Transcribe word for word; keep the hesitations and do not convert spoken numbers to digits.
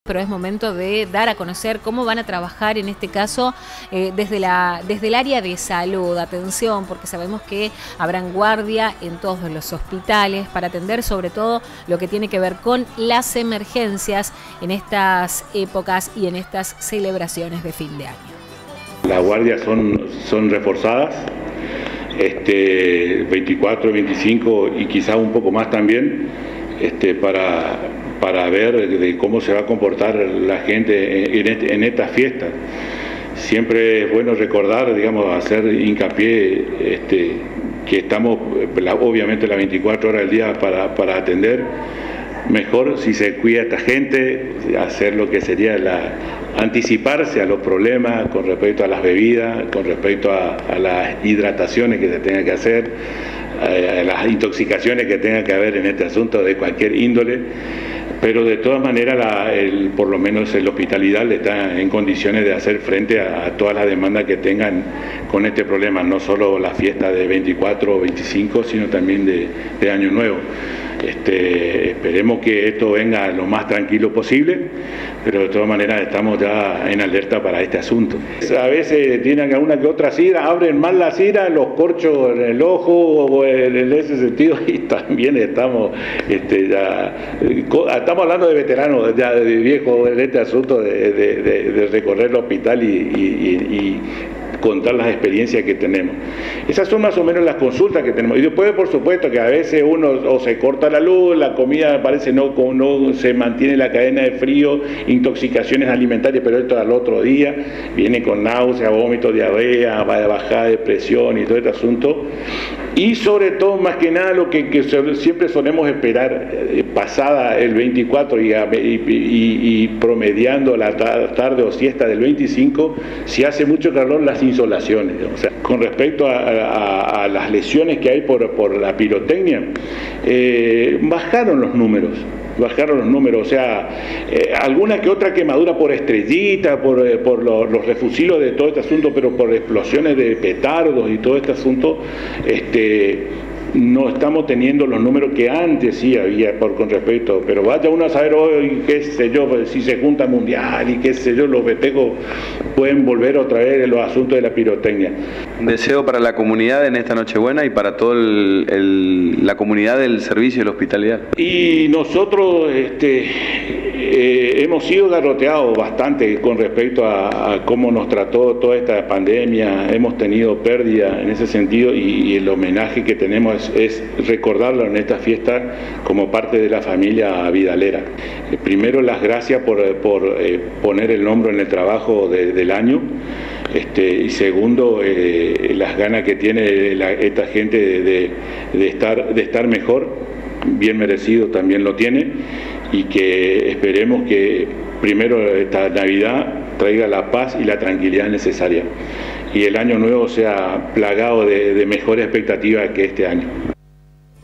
pero es momento de dar a conocer cómo van a trabajar en este caso eh, desde, la, desde el área de salud. Atención, porque sabemos que habrán guardia en todos los hospitales para atender sobre todo lo que tiene que ver con las emergencias en estas épocas y en estas celebraciones de fin de año. Las guardias son, son reforzadas, este, veinticuatro, veinticinco y quizás un poco más también, este, para, para ver de cómo se va a comportar la gente en, este, en estas fiestas. Siempre es bueno recordar, digamos, hacer hincapié este, que estamos, obviamente, las veinticuatro horas del día para, para atender. Mejor si se cuida a esta gente, hacer lo que sería la, anticiparse a los problemas con respecto a las bebidas, con respecto a, a las hidrataciones que se tengan que hacer, a, a las intoxicaciones que tenga que haber en este asunto de cualquier índole. Pero de todas maneras, la, el, por lo menos el Hospital Hidalgo está en condiciones de hacer frente a, a todas las demandas que tengan con este problema, no solo la fiesta de veinticuatro o veinticinco, sino también de, de Año Nuevo. Este, esperemos que esto venga lo más tranquilo posible, pero de todas maneras estamos ya en alerta para este asunto. A veces tienen alguna que otra sida, abren mal la sida, los corchos en el ojo o en ese sentido, y también estamos este, ya, estamos hablando de veteranos, ya de viejos en este asunto de, de, de, de recorrer el hospital y, y, y, y contar las experiencias que tenemos. Esas son más o menos las consultas que tenemos. Y después, por supuesto, que a veces uno o se corta la luz, la comida parece no, no se mantiene la cadena de frío, intoxicaciones alimentarias, pero esto al otro día viene con náusea, vómito, diarrea, bajada de presión y todo este asunto. Y sobre todo, más que nada, lo que, que siempre solemos esperar, eh, pasada el veinticuatro y, y, y, y promediando la tarde o siesta del veinticinco, si hace mucho calor, las insolaciones. O sea, con respecto a, a, a las lesiones que hay por, por la pirotecnia, eh, bajaron los números. bajaron los números, o sea, eh, alguna que otra quemadura por estrellita, por, eh, por los, los refusilos de todo este asunto, pero por explosiones de petardos y todo este asunto, este, no estamos teniendo los números que antes sí había por con respecto, pero vaya uno a saber hoy, qué sé yo, si se junta mundial y qué sé yo, los vetecos pueden volver otra vez en los asuntos de la pirotecnia. Un deseo para la comunidad en esta Nochebuena y para toda la comunidad del servicio de la hospitalidad. Y nosotros este, eh, hemos sido garroteados bastante con respecto a, a cómo nos trató toda esta pandemia, hemos tenido pérdida en ese sentido y, y el homenaje que tenemos es recordarlo en esta fiesta como parte de la familia vidalera. Primero, las gracias por, por eh, poner el hombro en el trabajo de, del año, este, y segundo, eh, las ganas que tiene la, esta gente de, de, de, estar, de estar mejor, bien merecido también lo tiene, y que esperemos que primero esta Navidad traiga la paz y la tranquilidad necesaria y el año nuevo sea plagado de, de mejores expectativas que este año.